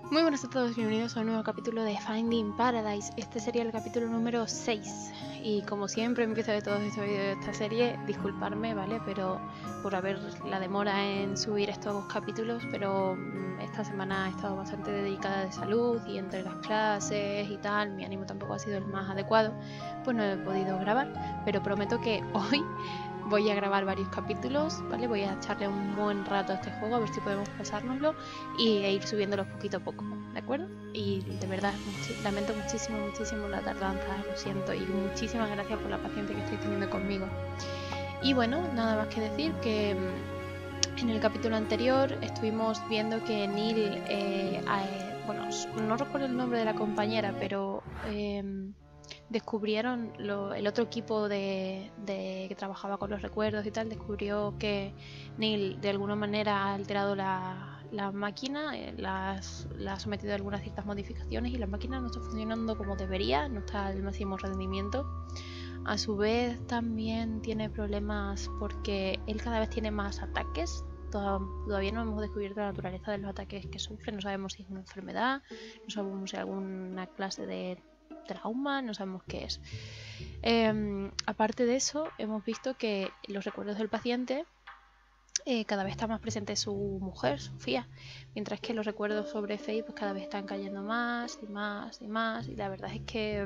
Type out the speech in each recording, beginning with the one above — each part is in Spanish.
Muy buenas a todos, bienvenidos a un nuevo capítulo de Finding Paradise. Este sería el capítulo número 6. Y como siempre empiezo de todos estos vídeos de esta serie, disculparme, ¿vale? Pero por haber la demora en subir estos capítulos, pero esta semana he estado bastante dedicada de salud y entre las clases y tal, mi ánimo tampoco ha sido el más adecuado, pues no he podido grabar, pero prometo que hoy voy a grabar varios capítulos, ¿vale? Voy a echarle un buen rato a este juego, a ver si podemos pasárnoslo e ir subiéndolos poquito a poco, ¿de acuerdo? Y de verdad, lamento muchísimo la tardanza, lo siento, y muchísimas gracias por la paciencia que estáis teniendo conmigo. Y bueno, nada más que decir que en el capítulo anterior estuvimos viendo que Neil, bueno, no recuerdo el nombre de la compañera, pero descubrieron el otro equipo que trabajaba con los recuerdos y tal, descubrió que Neil de alguna manera ha alterado la máquina, la ha sometido a algunas ciertas modificaciones y la máquina no está funcionando como debería, no está al máximo rendimiento. A su vez también tiene problemas porque él cada vez tiene más ataques. Todavía no hemos descubierto la naturaleza de los ataques que sufre, no sabemos si es una enfermedad, no sabemos si es alguna clase de trauma, no sabemos qué es. Aparte de eso, hemos visto que los recuerdos del paciente cada vez está más presente su mujer, Sofía, mientras que los recuerdos sobre Faye pues cada vez están cayendo más y más y más, y la verdad es que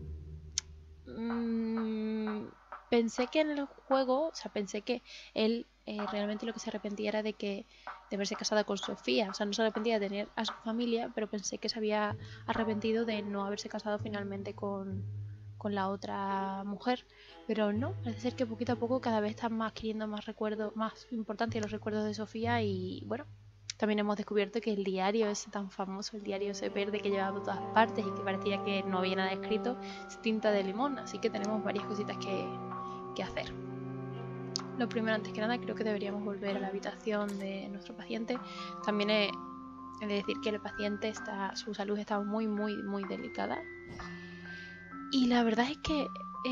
pensé que en el juego, o sea, pensé que él realmente lo que se arrepentía era de haberse casado con Sofía, o sea, no se arrepentía de tener a su familia, pero pensé que se había arrepentido de no haberse casado finalmente con la otra mujer, pero no, parece ser que poquito a poco cada vez están más adquiriendo más recuerdos, más importancia los recuerdos de Sofía. Y bueno, también hemos descubierto que el diario ese tan famoso, el diario ese verde que llevaba por todas partes y que parecía que no había nada escrito, es tinta de limón, así que tenemos varias cositas que hacer. Lo primero, antes que nada, creo que deberíamos volver a la habitación de nuestro paciente. También he de decir que el paciente su salud está muy delicada. Y la verdad es que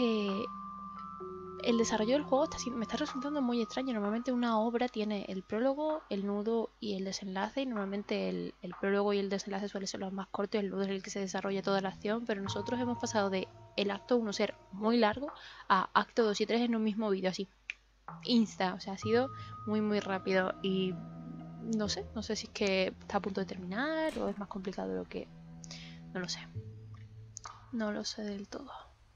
el desarrollo del juego me está resultando muy extraño. Normalmente una obra tiene el prólogo, el nudo y el desenlace, y normalmente el prólogo y el desenlace suelen ser los más cortos, el nudo es el que se desarrolla toda la acción, pero nosotros hemos pasado de el acto 1 ser muy largo a acto 2 y 3 en un mismo vídeo, así, insta, o sea, ha sido muy rápido. Y no sé si es que está a punto de terminar o es más complicado de lo que... no lo sé del todo.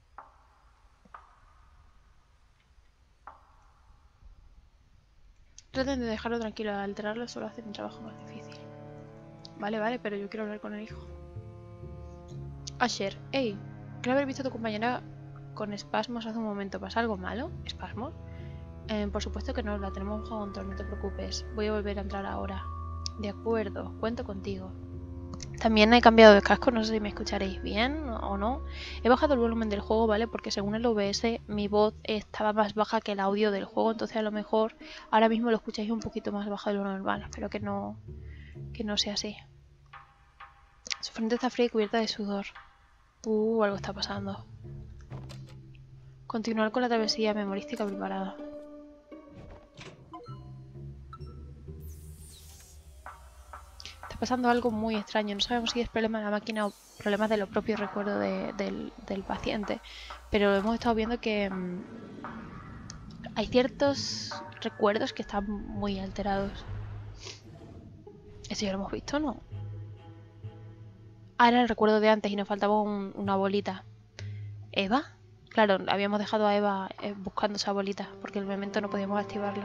Traten de dejarlo tranquilo, al alterarlo solo hace mi trabajo más difícil. Vale, pero yo quiero hablar con el hijo. Asher, hey, creo haber visto a tu compañera con espasmos hace un momento. ¿Pasa algo malo? ¿Espasmos? Por supuesto que no, la tenemos bajo control, no te preocupes. Voy a volver a entrar ahora. De acuerdo, cuento contigo. También he cambiado de casco, no sé si me escucharéis bien o no. He bajado el volumen del juego, ¿vale? Porque según el OBS mi voz estaba más baja que el audio del juego, entonces a lo mejor ahora mismo lo escucháis un poquito más bajo de lo normal. Espero que no sea así. Su frente está fría y cubierta de sudor. Algo está pasando. Continuar con la travesía memorística preparada. Está pasando algo muy extraño. No sabemos si es problema de la máquina o problemas de los propios recuerdos del paciente. Pero hemos estado viendo que hay ciertos recuerdos que están muy alterados. ¿Eso ya lo hemos visto o no? Ah, era el recuerdo de antes y nos faltaba una bolita. ¿Eva? Claro, habíamos dejado a Eva buscando esa bolita porque en el momento no podíamos activarlo.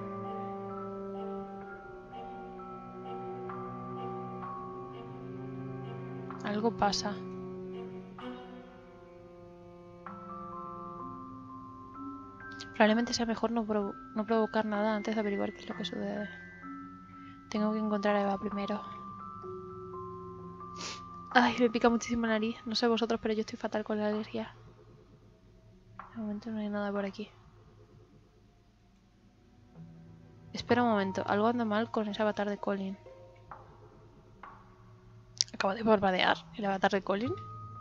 Algo pasa. Probablemente sea mejor no provocar nada antes de averiguar qué es lo que sucede. Tengo que encontrar a Eva primero. Ay, me pica muchísimo la nariz. No sé vosotros, pero yo estoy fatal con la alergia. De momento no hay nada por aquí. Espera un momento. Algo anda mal con ese avatar de Colin. Acaba de parpadear el avatar de Colin.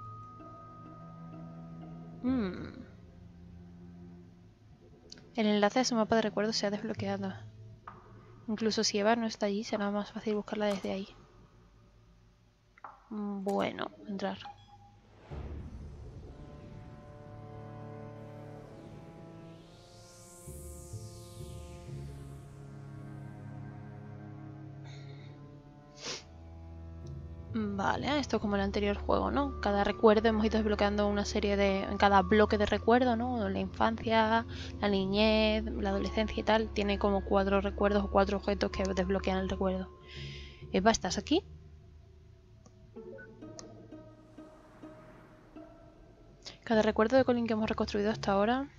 El enlace a su mapa de recuerdos se ha desbloqueado. Incluso si Eva no está allí, será más fácil buscarla desde ahí. Bueno, entrar. Vale, esto es como el anterior juego, ¿no? Cada recuerdo hemos ido desbloqueando una serie de... En cada bloque de recuerdo, ¿no? La infancia, la niñez, la adolescencia y tal. Tiene como 4 recuerdos o 4 objetos que desbloquean el recuerdo. Eva, ¿estás aquí? Cada recuerdo de Colin que hemos reconstruido hasta ahora...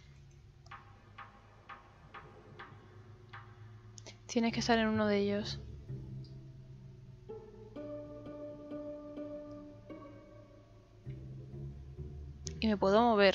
Tienes que estar en uno de ellos. Y me puedo mover.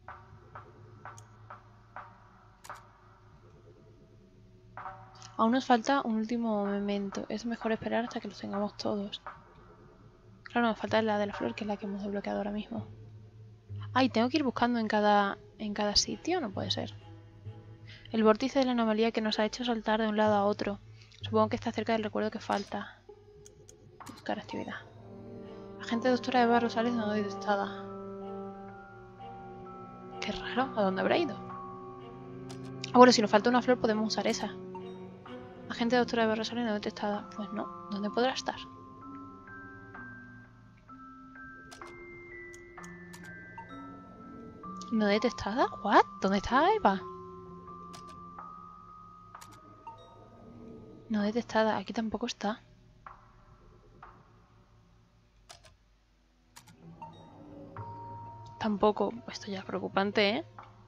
Aún nos falta un último momento. Es mejor esperar hasta que los tengamos todos. Claro, nos falta la de la flor, que es la que hemos desbloqueado ahora mismo. Ay, tengo que ir buscando en cada sitio. No puede ser. El vórtice de la anomalía que nos ha hecho saltar de un lado a otro. Supongo que está cerca del recuerdo que falta. Buscar actividad. Agente doctora Eva Rosales no detectada. Qué raro. ¿A dónde habrá ido? Ah, bueno, si nos falta una flor podemos usar esa. Agente doctora Eva Rosales no detectada. Pues no. ¿Dónde podrá estar? ¿No detectada? ¿What? ¿Dónde está Eva? No detectada. Aquí tampoco está. Tampoco. Esto ya es preocupante, ¿eh?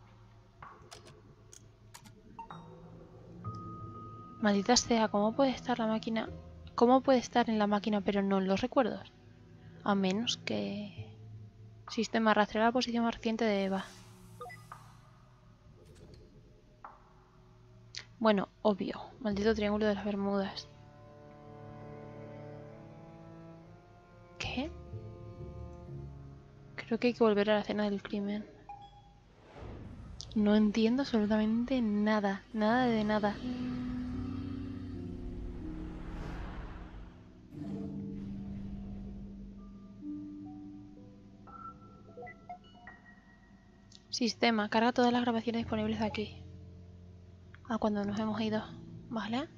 Maldita sea, ¿cómo puede estar la máquina? ¿Cómo puede estar en la máquina pero no en los recuerdos? A menos que... Sistema rastrear la posición más reciente de Eva. Bueno, obvio. Maldito triángulo de las Bermudas. ¿Qué? Creo que hay que volver a la escena del crimen. No entiendo absolutamente nada. Nada de nada. Sistema, carga todas las grabaciones disponibles de aquí. Ah, cuando nos hemos ido. ¿Vale?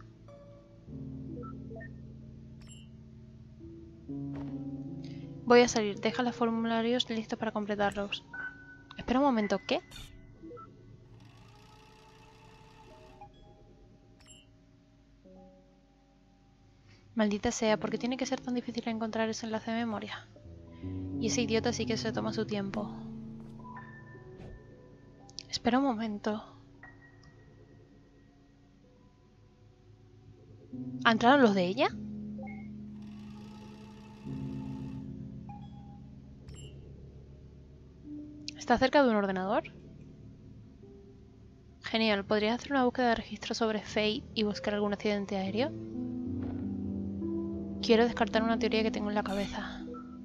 Voy a salir. Deja los formularios listos para completarlos. Espera un momento, ¿qué? Maldita sea, ¿por qué tiene que ser tan difícil encontrar ese enlace de memoria? Y ese idiota sí que se toma su tiempo. Espera un momento. ¿Ha entrado los de ella? ¿Está cerca de un ordenador? Genial, ¿podrías hacer una búsqueda de registro sobre Faye y buscar algún accidente aéreo? Quiero descartar una teoría que tengo en la cabeza.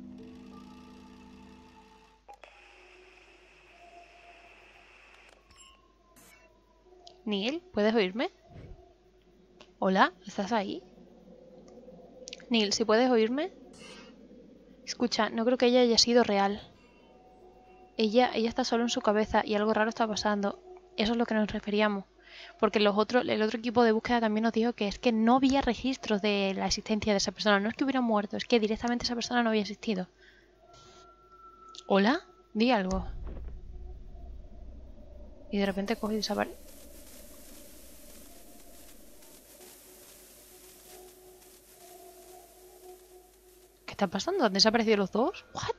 Neil, ¿puedes oírme? Hola, ¿estás ahí? Neil, si puedes oírme. Escucha, no creo que ella haya sido real. Ella está solo en su cabeza y algo raro está pasando. Eso es lo que nos referíamos. Porque el otro equipo de búsqueda también nos dijo que es que no había registros de la existencia de esa persona. No es que hubiera muerto, es que directamente esa persona no había existido. ¿Hola? Di algo. Y de repente coge y desaparece. ¿Qué está pasando? ¿Han desaparecido los dos? ¿What?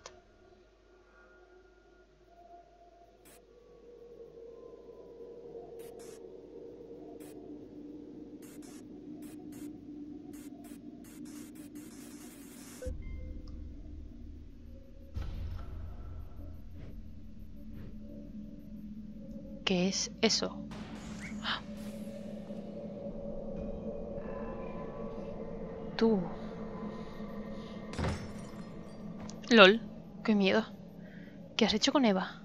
¿Qué es eso? Tú. LOL. Qué miedo. ¿Qué has hecho con Eva?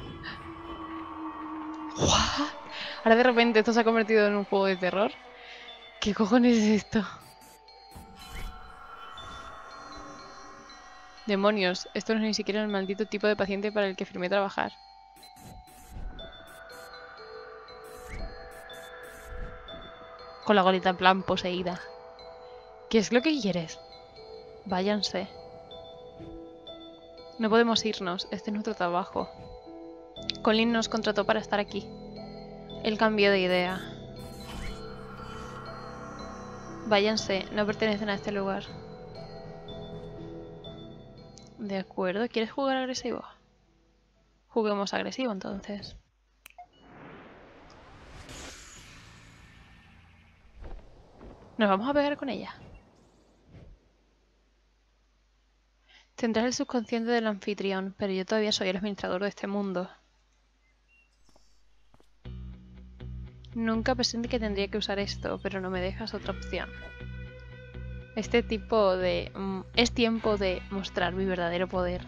¿What? Ahora de repente esto se ha convertido en un juego de terror. ¿Qué cojones es esto? Demonios, esto no es ni siquiera el maldito tipo de paciente para el que firmé trabajar. Con la golita en plan poseída. ¿Qué es lo que quieres? Váyanse. No podemos irnos, este es nuestro trabajo. Colin nos contrató para estar aquí. Él cambió de idea. Váyanse, no pertenecen a este lugar. De acuerdo, ¿quieres jugar agresivo? Juguemos agresivo entonces. ¿Nos vamos a pegar con ella? Tendrás el subconsciente del anfitrión, pero yo todavía soy el administrador de este mundo. Nunca pensé que tendría que usar esto, pero no me dejas otra opción. Este tipo de... es tiempo de mostrar mi verdadero poder.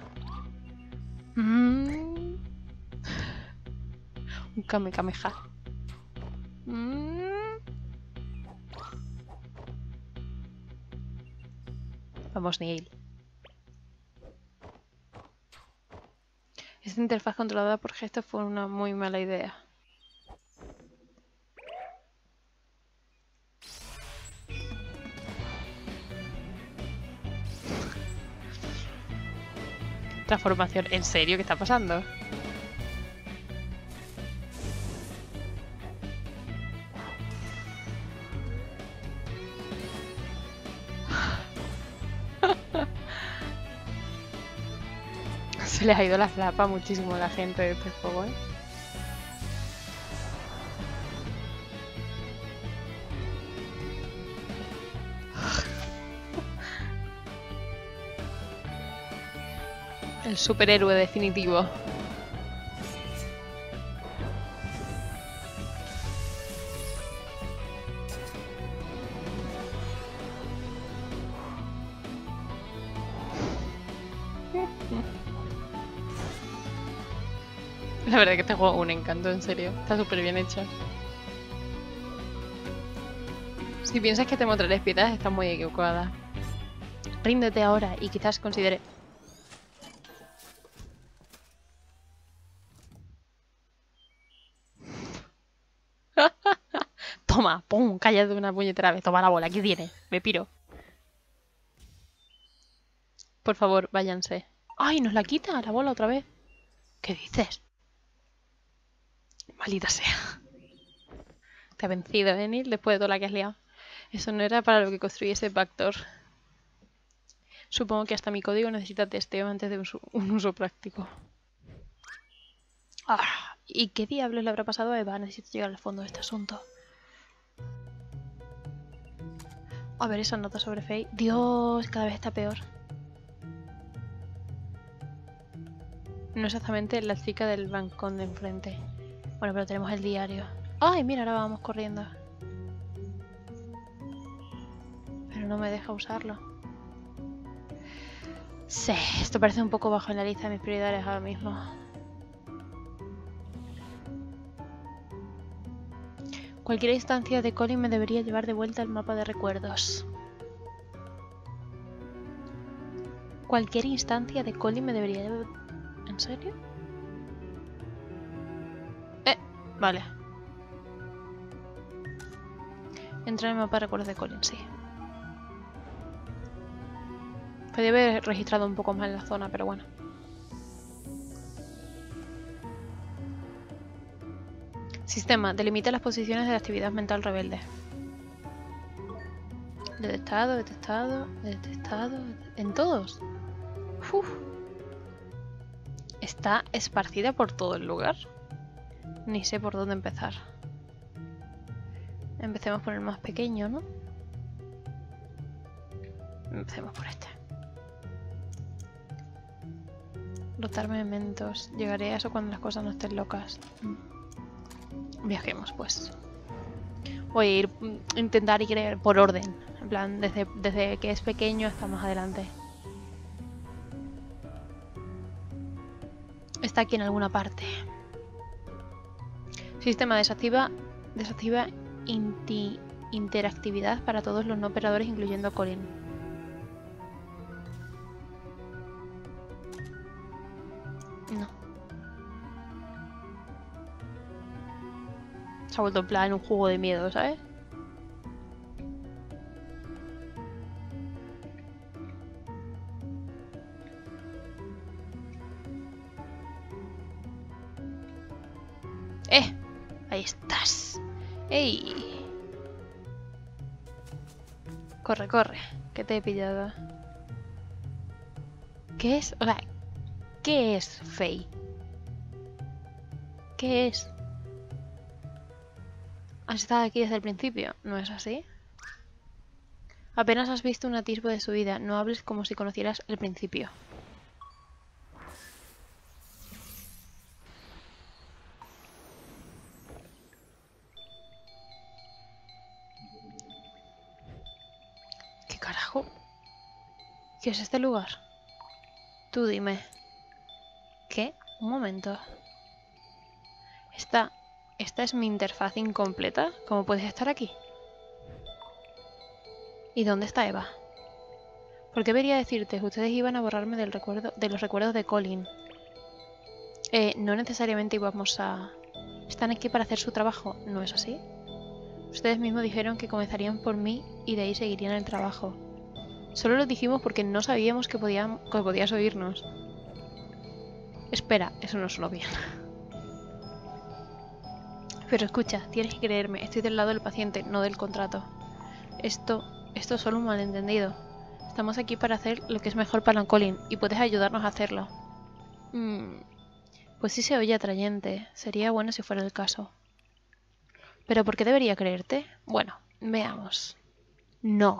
Un Kamehameha. Vamos, Neil. Esta interfaz controlada por gestos fue una muy mala idea. Transformación. ¿En serio? ¿Qué está pasando? Se les ha ido la flapa muchísimo a la gente de este juego, ¿eh? El superhéroe definitivo. La verdad que este juego es un encanto, en serio. Está súper bien hecho. Si piensas que te mostraré piedad, estás muy equivocada. Ríndete ahora y quizás considere... Toma, pum, cállate una puñetera vez. Toma la bola, aquí tienes. Me piro. Por favor, váyanse. ¡Ay, nos la quita la bola otra vez! ¿Qué dices? Maldita sea. Te ha vencido, Neil, después de toda la que has liado. Eso no era para lo que construí ese backdoor. Supongo que hasta mi código necesita testeo antes de un uso práctico. ¿Y qué diablos le habrá pasado a Eva? Necesito llegar al fondo de este asunto. A ver, esa nota sobre Faye. Dios, cada vez está peor. No exactamente la chica del balcón de enfrente. Bueno, pero tenemos el diario. ¡Ay, mira, ahora vamos corriendo! Pero no me deja usarlo. Sí, esto parece un poco bajo en la lista de mis prioridades ahora mismo. Cualquier instancia de Colin me debería llevar de vuelta al mapa de recuerdos. Cualquier instancia de Colin me debería llevar... ¿En serio? Vale. Entra en el mapa de recuerdos de Colin, sí. Podría haber registrado un poco más en la zona, pero bueno. Sistema. Delimita las posiciones de la actividad mental rebelde. Detectado, detectado, detectado... ¿En todos? Uf. ¿Está esparcida por todo el lugar? Ni sé por dónde empezar. Empecemos por el más pequeño, ¿no? Empecemos por este. Rotar mementos. Llegaré a eso cuando las cosas no estén locas. Viajemos, pues. Voy a ir intentar ir por orden. En plan, desde que es pequeño hasta más adelante. Está aquí en alguna parte. Sistema desactiva interactividad para todos los no operadores, incluyendo a Colin. No. Se ha vuelto en plan un juego de miedo, ¿sabes? Ahí estás. ¡Ey! Corre, corre, que te he pillado. ¿Qué es? O sea, ¿qué es Faye? ¿Qué es? ¿Has estado aquí desde el principio? ¿No es así? Apenas has visto un atisbo de su vida. No hables como si conocieras el principio. ¿Qué carajo? ¿Qué es este lugar? Tú dime. ¿Qué? Un momento. Esta es mi interfaz incompleta. ¿Cómo puedes estar aquí? ¿Y dónde está Eva? ¿Por qué debería decirte? Ustedes iban a borrarme de los recuerdos de Colin. No necesariamente íbamos a... Están aquí para hacer su trabajo, ¿no es así? Ustedes mismos dijeron que comenzarían por mí y de ahí seguirían el trabajo. Solo lo dijimos porque no sabíamos que podías oírnos. Espera, eso no sonó bien. Pero escucha, tienes que creerme, estoy del lado del paciente, no del contrato. Esto es solo un malentendido. Estamos aquí para hacer lo que es mejor para Colin y puedes ayudarnos a hacerlo. Pues sí se oye atrayente. Sería bueno si fuera el caso. ¿Pero por qué debería creerte? Bueno, veamos. No.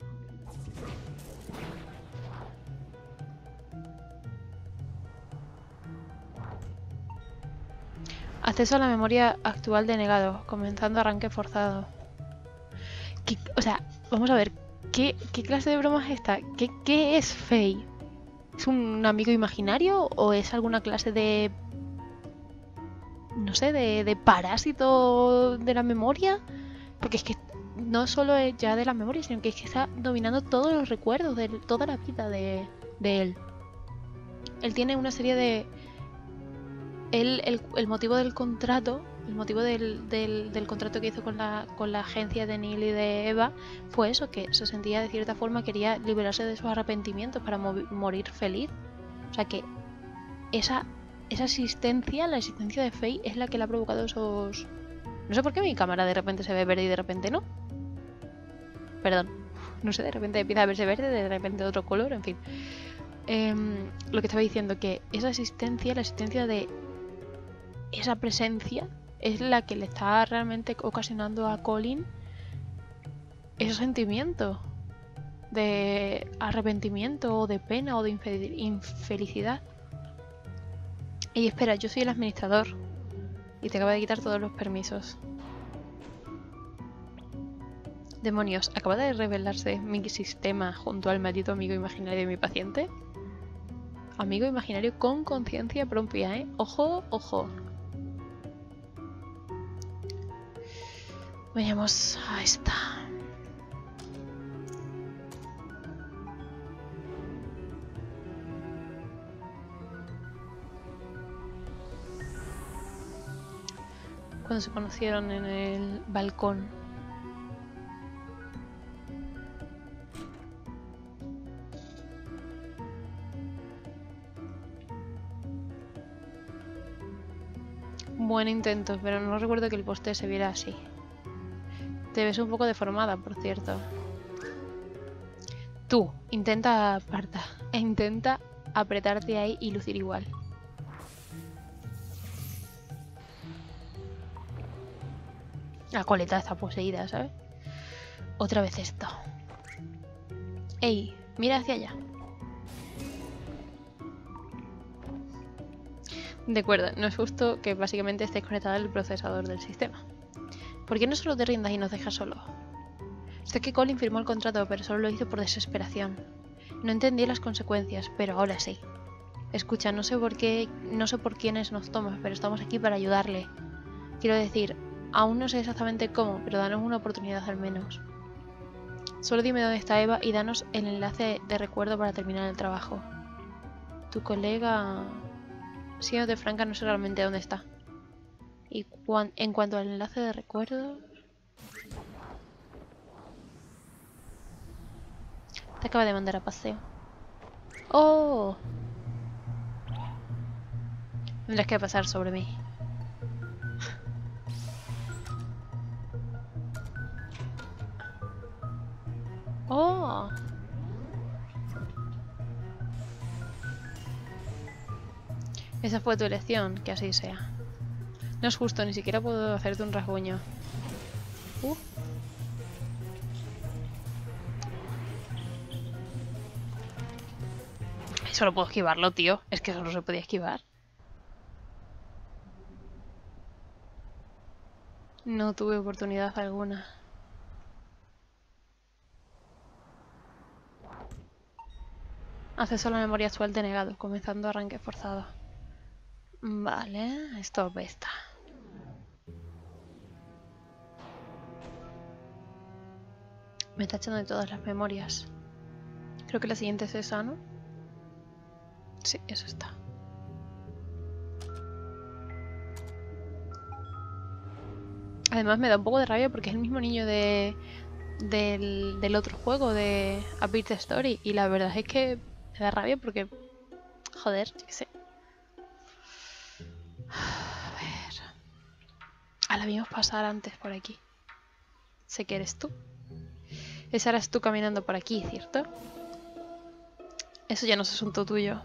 Acceso a la memoria actual denegado, comenzando arranque forzado. O sea, vamos a ver, ¿qué clase de broma es esta? ¿Qué es Faye? ¿Es un amigo imaginario o es alguna clase de... no sé, de parásito de la memoria? Porque es que no solo es ya de la memoria, sino que es que está dominando todos los recuerdos de toda la vida de él. Él tiene una serie de... El motivo del contrato, el motivo del contrato que hizo con la agencia de Neil y de Eva fue eso, que se sentía de cierta forma, quería liberarse de sus arrepentimientos para morir feliz. O sea que esa existencia, la existencia de Faye, es la que le ha provocado esos... No sé por qué mi cámara de repente se ve verde y de repente no. Perdón. No sé, de repente empieza a verse verde, de repente de otro color, en fin. Lo que estaba diciendo, que esa existencia, la existencia de esa presencia, es la que le está realmente ocasionando a Colin ese sentimiento de arrepentimiento o de pena o de infelicidad. Y espera, yo soy el administrador y te acabo de quitar todos los permisos. Demonios, ¿acaba de revelarse mi sistema junto al maldito amigo imaginario de mi paciente? Amigo imaginario con conciencia propia, ¿eh? Ojo, ojo. Vayamos a esta. Cuando se conocieron en el balcón. Buen intento, pero no recuerdo que el póster se viera así. Te ves un poco deformada, por cierto. Tú, intenta aparta. E intenta apretarte ahí y lucir igual. La coleta está poseída, ¿sabes? Otra vez esto. Ey, mira hacia allá. De acuerdo, no es justo que básicamente estés conectado al procesador del sistema. ¿Por qué no solo te rindas y nos dejas solo? Sé que Colin firmó el contrato, pero solo lo hizo por desesperación. No entendí las consecuencias, pero ahora sí. Escucha, no sé por quiénes nos tomas, pero estamos aquí para ayudarle. Quiero decir, Aún no sé exactamente cómo, pero danos una oportunidad al menos. Solo dime dónde está Eva y danos el enlace de recuerdo para terminar el trabajo. Tu colega... Siéndote franca, no sé realmente dónde está. Y en cuanto al enlace de recuerdo... Te acaba de mandar a paseo. ¡Oh! Tendrás que pasar sobre mí. ¡Oh! Esa fue tu elección, que así sea. No es justo, ni siquiera puedo hacerte un rasguño. Solo puedo esquivarlo, tío. Es que solo se podía esquivar. No tuve oportunidad alguna. Acceso a la memoria actual denegado, comenzando arranque forzado. Vale, esto apesta. Me está echando de todas las memorias. Creo que la siguiente es esa, ¿no? Sí, eso está. Además me da un poco de rabia porque es el mismo niño del otro juego, de A Bit Story. Y la verdad es que me da rabia porque... Joder, yo qué sé. A ver... la vimos pasar antes por aquí. Sé que eres tú. Esa eras tú caminando por aquí, ¿cierto? Eso ya no es asunto tuyo.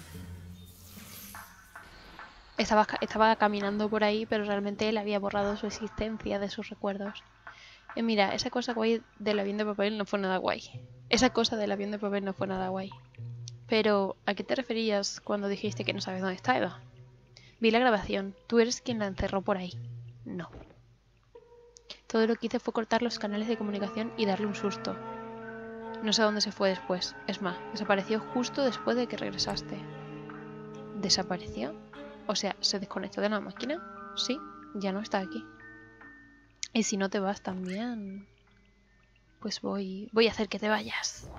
Estaba caminando por ahí, pero realmente él había borrado su existencia de sus recuerdos. Mira, esa cosa guay del avión de papel no fue nada guay. Esa cosa del avión de papel no fue nada guay. Pero, ¿a qué te referías cuando dijiste que no sabes dónde está Eva? Vi la grabación. ¿Tú eres quien la encerró por ahí? No. Todo lo que hice fue cortar los canales de comunicación y darle un susto. No sé a dónde se fue después. Es más, desapareció justo después de que regresaste. ¿Desapareció? O sea, ¿se desconectó de la máquina? Sí, ya no está aquí. Y si no te vas también, pues voy a hacer que te vayas.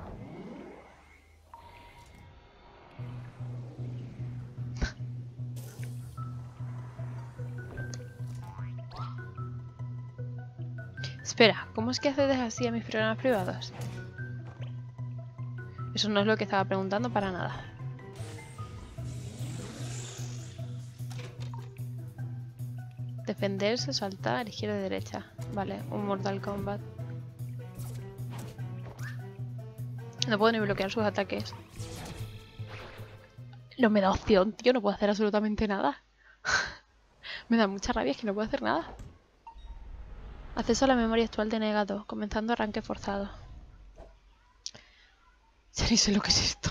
Espera, ¿cómo es que accedes así a mis programas privados? Eso no es lo que estaba preguntando para nada. Defenderse, saltar, izquierda y derecha. Vale, un Mortal Kombat. No puedo ni bloquear sus ataques. No me da opción, tío, no puedo hacer absolutamente nada. Me da mucha rabia, es que no puedo hacer nada. Acceso a la memoria actual denegado, comenzando arranque forzado. Ya ni sé lo que es esto.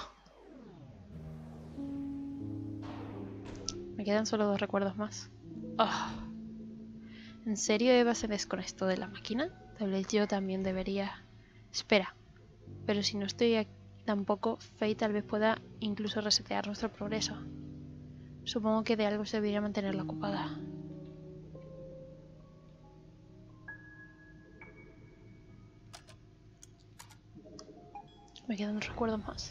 Me quedan solo 2 recuerdos más. Oh. ¿En serio Eva se desconectó de la máquina? Tal vez yo también debería... Espera, pero si no estoy aquí tampoco, Faye tal vez pueda incluso resetear nuestro progreso. Supongo que de algo serviría mantenerla ocupada. Me quedan 2 recuerdos más.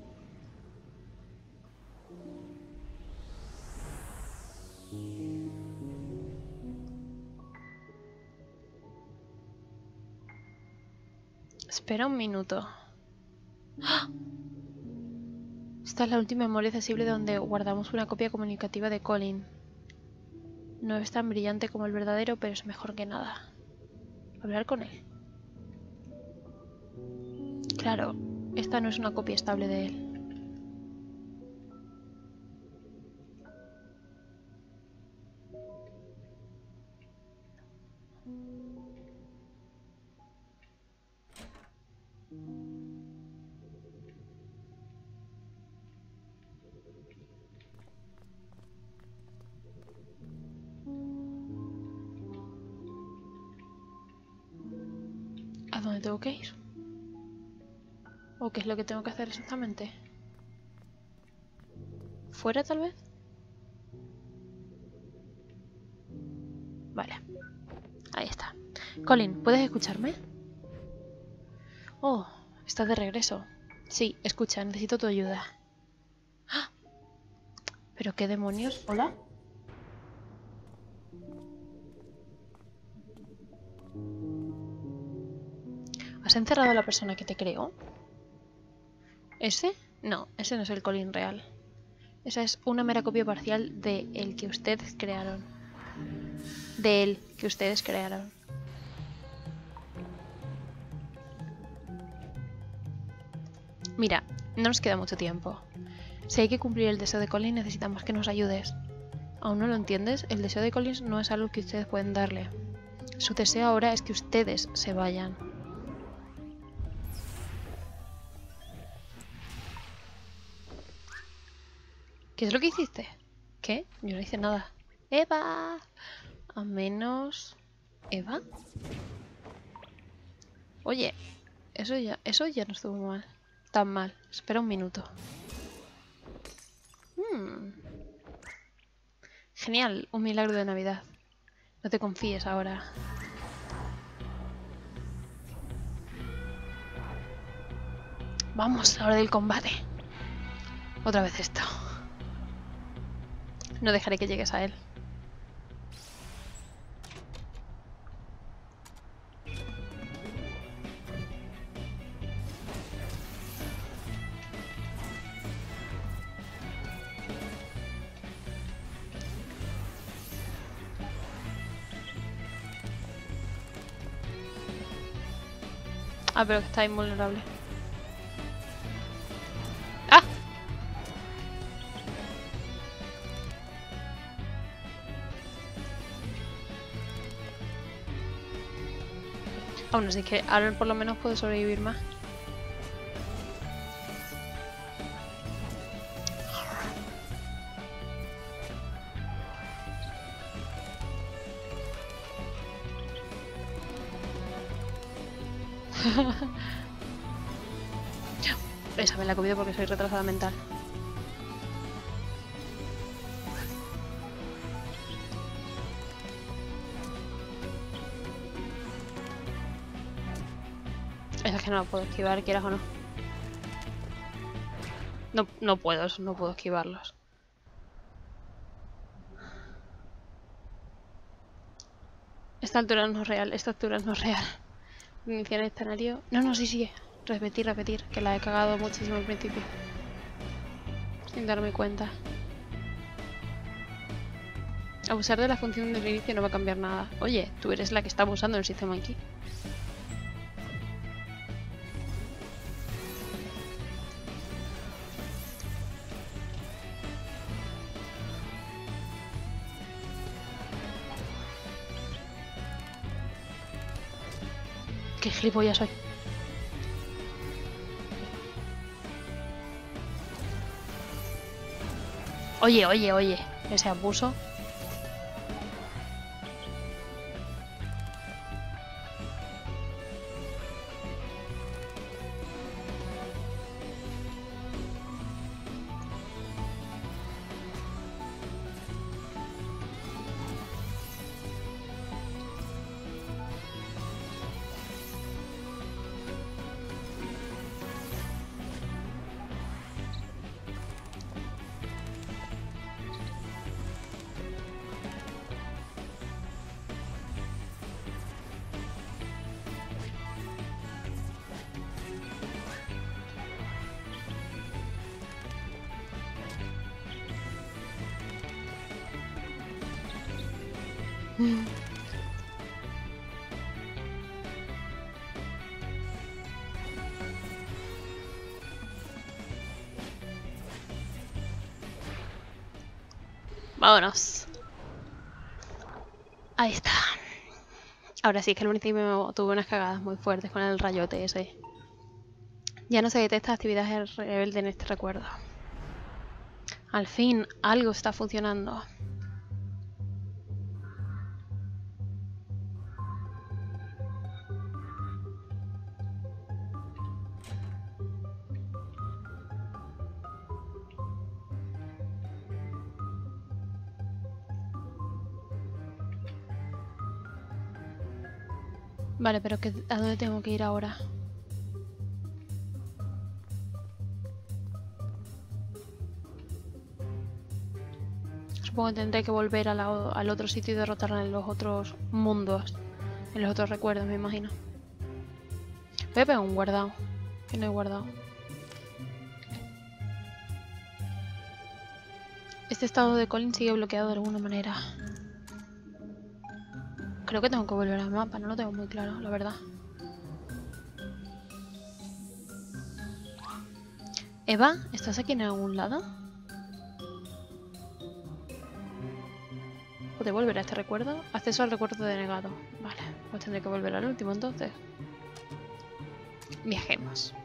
Espera un minuto. ¡Ah! Esta es la última memoria accesible donde guardamos una copia comunicativa de Colin. No es tan brillante como el verdadero, pero es mejor que nada. Hablar con él. Claro, esta no es una copia estable de él. ¿A dónde tengo que ir? ¿O qué es lo que tengo que hacer exactamente? ¿Fuera tal vez? Vale. Colin, ¿puedes escucharme? Oh, estás de regreso. Sí, escucha, necesito tu ayuda. ¡Ah! ¿Pero qué demonios? ¿Hola? ¿Has encerrado a la persona que te creó? ¿Ese? No, ese no es el Colin real. Esa es una mera copia parcial de el que ustedes crearon. De él que ustedes crearon. Mira, no nos queda mucho tiempo. Si hay que cumplir el deseo de Colin, necesitamos que nos ayudes. ¿Aún no lo entiendes? El deseo de Colin no es algo que ustedes pueden darle. Su deseo ahora es que ustedes se vayan. ¿Qué es lo que hiciste? ¿Qué? Yo no hice nada. ¡Eva! A menos... ¿Eva? Oye, eso ya no estuvo mal. Tan mal. Espera un minuto. Genial, un milagro de Navidad. No te confíes ahora. Vamos, hora del combate. Otra vez esto. No dejaré que llegues a él. Ah, pero está invulnerable. ¡Ah! Aún así que ahora por lo menos puedo sobrevivir más. Esa me la he comido porque soy retrasada mental. Esa es que no la puedo esquivar, quieras o no. No puedo esquivarlos. Esta altura no es real, esta altura no es real. Iniciar el escenario. No, sí, sigue. Repetir, que la he cagado muchísimo al principio. Sin darme cuenta. Abusar de la función del inicio no va a cambiar nada. Oye, tú eres la que está abusando del sistema aquí. Qué gilipollas soy. Oye. Ese abuso. Vámonos. Ahí está. Ahora sí, es que al principio tuve unas cagadas muy fuertes con el rayote ese. Ya no se detecta actividad rebelde en este recuerdo. Al fin, algo está funcionando. Vale, pero ¿a dónde tengo que ir ahora? Supongo que tendré que volver al otro sitio y derrotar en los otros mundos. En los otros recuerdos, me imagino. Voy a pegar un guardado. Que no he guardado. Este estado de Colin sigue bloqueado de alguna manera. Creo que tengo que volver al mapa, no lo tengo muy claro, la verdad. Eva, ¿estás aquí en algún lado? ¿Puedo volver a este recuerdo? Acceso al recuerdo denegado. Vale, pues tendré que volver al último entonces. Viajemos.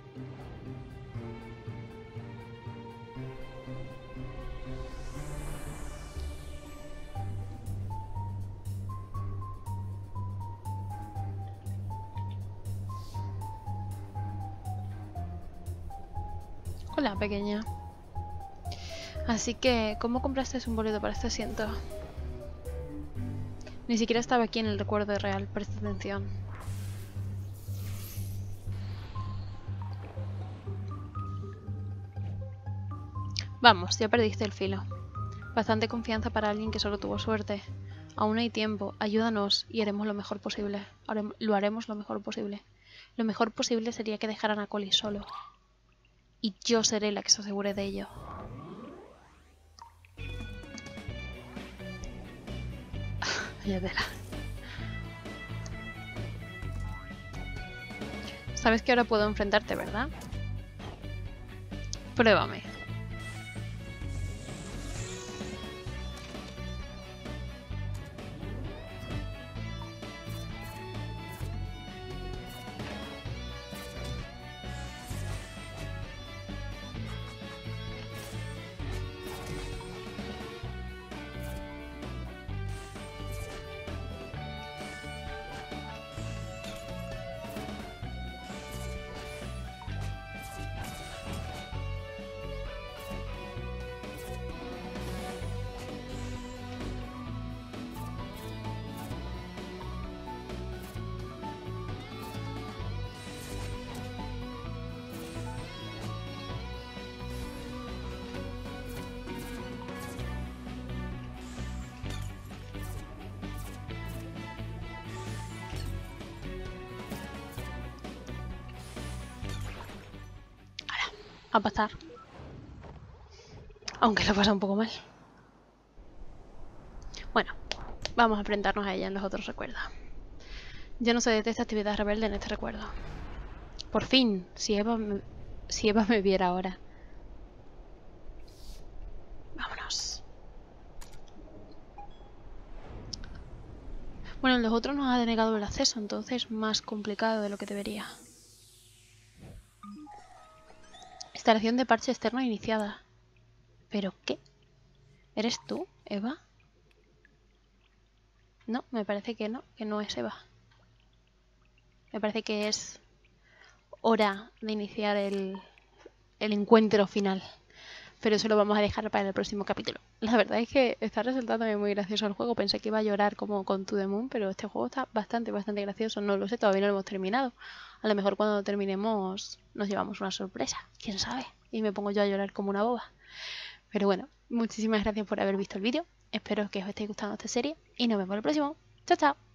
Hola, pequeña. Así que, ¿cómo compraste un boleto para este asiento? Ni siquiera estaba aquí en el recuerdo real, presta atención. Vamos, ya perdiste el filo. Bastante confianza para alguien que solo tuvo suerte. Aún hay tiempo, ayúdanos y haremos lo mejor posible. Lo haremos lo mejor posible. Lo mejor posible sería que dejaran a Colin solo. Y yo seré la que se asegure de ello. Vaya tela. Sabes que ahora puedo enfrentarte, ¿verdad? Pruébame. A pasar. Aunque lo pasa un poco mal. Bueno, vamos a enfrentarnos a ella en los otros recuerdos. Yo no se detesta actividad rebelde en este recuerdo. Por fin, si Eva me viera ahora. Vámonos. Bueno, en los otros nos ha denegado el acceso, entonces más complicado de lo que debería. Instalación de parche externo iniciada. ¿Pero qué? ¿Eres tú, Eva? No, me parece que no es Eva. Me parece que es hora de iniciar el encuentro final. Pero eso lo vamos a dejar para el próximo capítulo. La verdad es que está resultando muy gracioso el juego. Pensé que iba a llorar como con To The Moon, pero este juego está bastante gracioso. No lo sé, todavía no lo hemos terminado. A lo mejor cuando lo terminemos nos llevamos una sorpresa. ¿Quién sabe? Y me pongo yo a llorar como una boba. Pero bueno, muchísimas gracias por haber visto el vídeo. Espero que os esté gustando esta serie y nos vemos en el próximo. ¡Chao, chao!